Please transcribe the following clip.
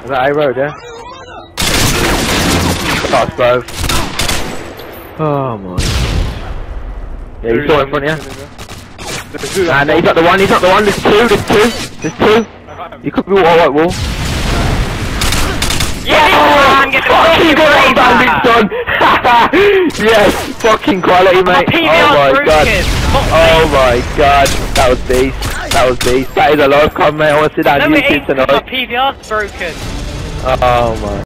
Is that A road, yeah? That's both. Oh my god. Yeah, you saw in front of you. Nah, no, he's not the one, he's not the one, there's two. You could be white wall. Yeah! Fucking great, Bandit, son! Yes, fucking quality, mate. Oh my god. Oh my god. That was beast. That is a live comment. I want to sit down on YouTube tonight. My PVR's broken. Oh my.